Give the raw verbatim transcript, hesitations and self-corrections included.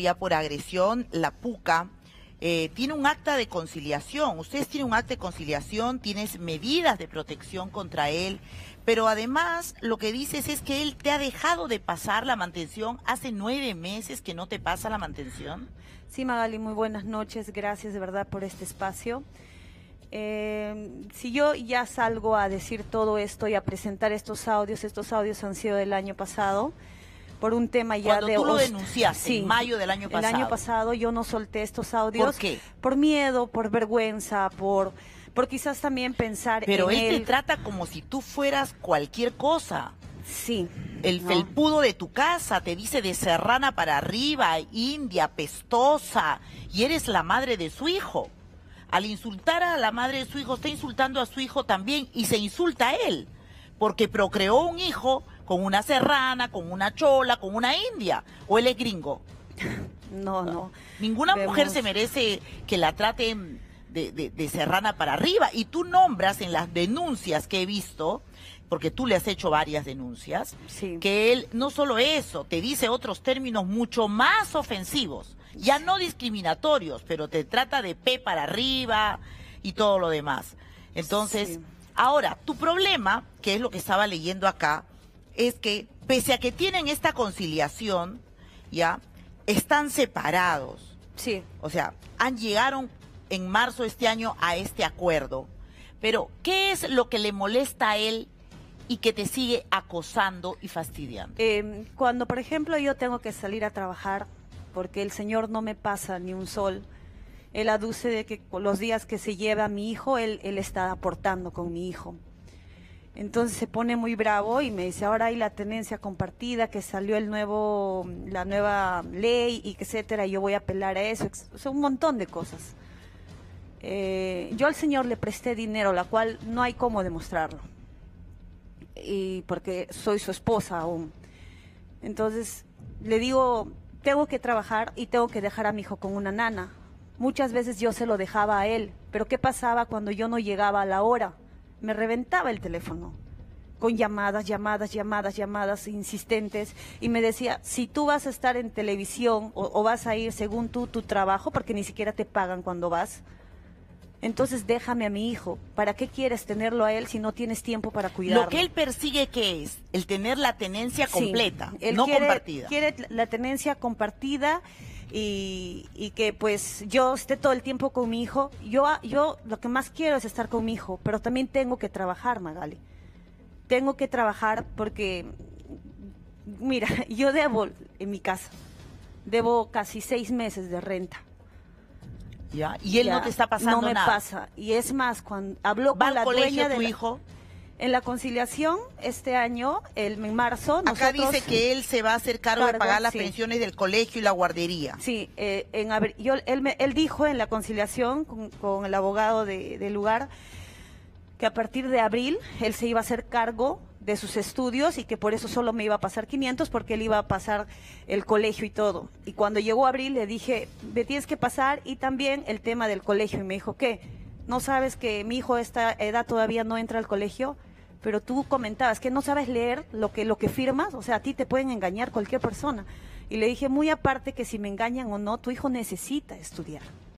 ya por agresión, la Puca eh, tiene un acta de conciliación. Ustedes tienen un acta de conciliación, tienes medidas de protección contra él, pero además lo que dices es que él te ha dejado de pasar la mantención. Hace nueve meses que no te pasa la mantención. Sí, Magali, muy buenas noches. Gracias de verdad por este espacio. Eh, si yo ya salgo a decir todo esto y a presentar estos audios, estos audios han sido del año pasado, por un tema ya Cuando de... tú lo denunciaste, sí, en mayo del año pasado. El año pasado yo no solté estos audios. ¿Por qué? Por miedo, por vergüenza, por, por quizás también pensar Pero en él él. te trata como si tú fueras cualquier cosa. Sí. El ¿no? felpudo de tu casa, te dice de serrana para arriba, india, pestosa, y eres la madre de su hijo. Al insultar a la madre de su hijo, está insultando a su hijo también y se insulta a él, porque procreó un hijo con una serrana, con una chola, con una india, o él es gringo. No, no. Ninguna Vemos... mujer se merece que la traten de, de, de serrana para arriba, y tú nombras en las denuncias que he visto, porque tú le has hecho varias denuncias, sí, que él no solo eso, te dice otros términos mucho más ofensivos, ya no discriminatorios, pero te trata de P para arriba y todo lo demás. Entonces, sí. Ahora, tu problema, que es lo que estaba leyendo acá, es que pese a que tienen esta conciliación, ya, están separados. Sí. O sea, han llegaron en marzo de este año a este acuerdo. Pero, ¿qué es lo que le molesta a él y que te sigue acosando y fastidiando? Eh, cuando, por ejemplo, yo tengo que salir a trabajar porque el señor no me pasa ni un sol, él aduce de que los días que se lleva a mi hijo, él, él está aportando con mi hijo. Entonces se pone muy bravo y me dice, ahora hay la tenencia compartida, que salió el nuevo, la nueva ley, y etcétera, y yo voy a apelar a eso. O sea, un montón de cosas. Eh, yo al señor le presté dinero, la cual no hay cómo demostrarlo. Y porque soy su esposa aún. Entonces le digo, tengo que trabajar y tengo que dejar a mi hijo con una nana. Muchas veces yo se lo dejaba a él, pero ¿qué pasaba cuando yo no llegaba a la hora? Me reventaba el teléfono con llamadas, llamadas, llamadas, llamadas insistentes, y me decía, si tú vas a estar en televisión o, o vas a ir según tú tu trabajo, porque ni siquiera te pagan cuando vas, entonces déjame a mi hijo. ¿Para qué quieres tenerlo a él si no tienes tiempo para cuidarlo? Lo que él persigue, ¿qué es? El tener la tenencia Sí, completa, él no quiere, compartida. Quiere la tenencia compartida y, y que pues yo esté todo el tiempo con mi hijo. Yo, yo lo que más quiero es estar con mi hijo, pero también tengo que trabajar, Magali. Tengo que trabajar porque, mira, yo debo en mi casa, debo casi seis meses de renta. ¿Ya? Y él Ya, no te está pasando no me nada. pasa. Y es más, cuando habló ¿Va con al la colegio dueña de tu la- hijo? en la conciliación este año, el, en marzo, Acá nosotros... dice que él se va a hacer cargo, de Cargo, pagar las sí. pensiones del colegio y la guardería. Sí, eh, en abril, yo, él, me, él dijo en la conciliación con, con el abogado de- del lugar que a partir de abril él se iba a hacer cargo de sus estudios y que por eso solo me iba a pasar quinientos, porque él iba a pasar el colegio y todo. Y cuando llegó abril le dije, me tienes que pasar y también el tema del colegio. Y me dijo, ¿qué? ¿No sabes que mi hijo a esta edad todavía no entra al colegio? Pero tú comentabas que no sabes leer lo que, lo que firmas, o sea, a ti te pueden engañar cualquier persona. Y le dije, muy aparte que si me engañan o no, tu hijo necesita estudiar.